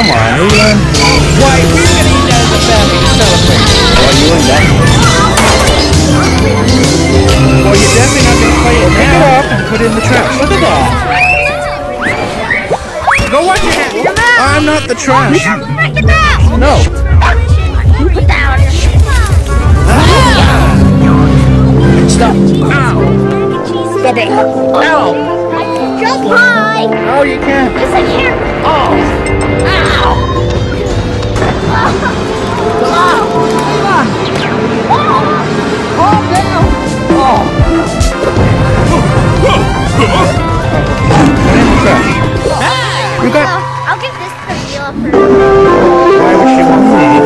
come on, Leland. Why, we're gonna eat that as a family to celebrate. Well, you and that. Well, you're definitely not gonna play it Pick now. it up and put it in the trash. Look at that. Go wash your hands. I'm not the trash. Break it down! No. You put that on your Stop. Ow. Get it. Ow. Jump high! No, you can't. Listen here. Oh. Ow! Calm down. Oh. Put it in the trash. You got... I'll give this to the dealer for... Why would she want